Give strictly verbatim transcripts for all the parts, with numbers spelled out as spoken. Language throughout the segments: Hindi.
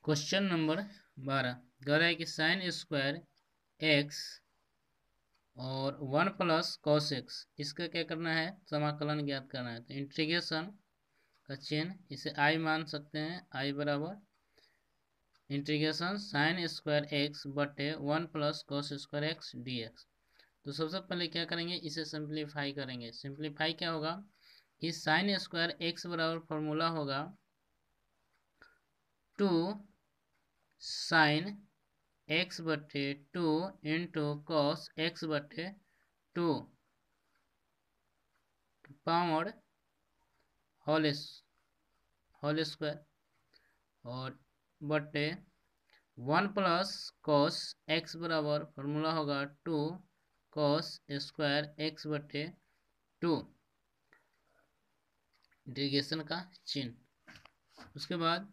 क्वेश्चन नंबर बारह कह रहा है कि साइन स्क्वायर एक्स और वन प्लस कॉस एक्स, इसका क्या करना है, समाकलन ज्ञात करना है। तो इंटीग्रेशन का चिन्ह, इसे आई मान सकते हैं। आई बराबर इंटीग्रेशन साइन स्क्वायर एक्स बटे one plus cos square x d x. तो सबसे पहले क्या करेंगे, इसे सिंप्लीफाई करेंगे। सिंप्लीफाई क्या होगा कि साइन स्क्वायर एक्स बराबर फॉर्मूला होगा टू साइन एक्स बटे टू इंटू कॉस एक्स बटे two power whole whole square और बटे वन प्लस कॉस एक्स बराबर फॉर्मूला होगा टू कॉस स्क्वायर एक्स बटे टू, इंटीग्रेशन का चिन्ह। उसके बाद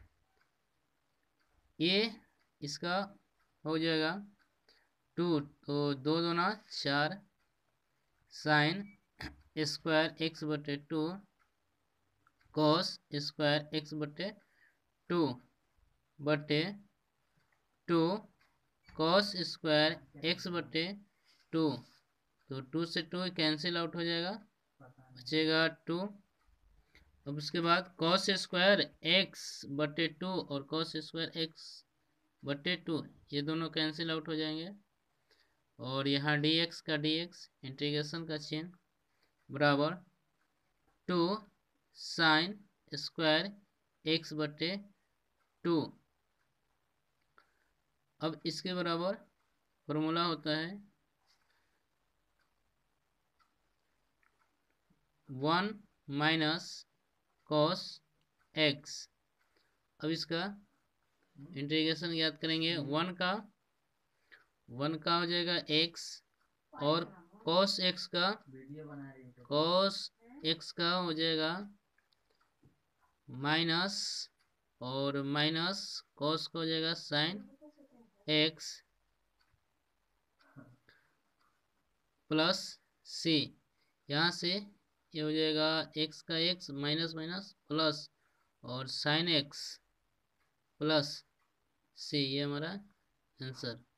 ये इसका हो जाएगा टू, तो दो दूना चार साइन स्क्वायर एक्स बटे टू कॉस स्क्वायर एक्स बटे टू बटे टू कॉस स्क्वायर एक्स बटे टू। तो टू से टू कैंसिल आउट हो जाएगा, बचेगा टू। अब उसके बाद कॉस स्क्वायर एक्स बटे टू और कॉस स्क्वायर एक्स बटे टू, ये दोनों कैंसिल आउट हो जाएंगे। और यहाँ डी एक्स का डी एक्स, इंटीग्रेशन का चिन्ह बराबर टू साइन स्क्वायर एक्स बटे टू। अब इसके बराबर फॉर्मूला होता है वन माइनस कॉस एक्स। अब इसका इंटीग्रेशन याद करेंगे, वन का वन का हो जाएगा एक्स और कॉस एक्स का कॉस एक्स का हो जाएगा माइनस और माइनस कॉस का हो जाएगा साइन एक्स प्लस सी। यहाँ से ये हो जाएगा एक्स का एक्स माइनस माइनस प्लस और साइन एक्स प्लस सी, ये हमारा आंसर।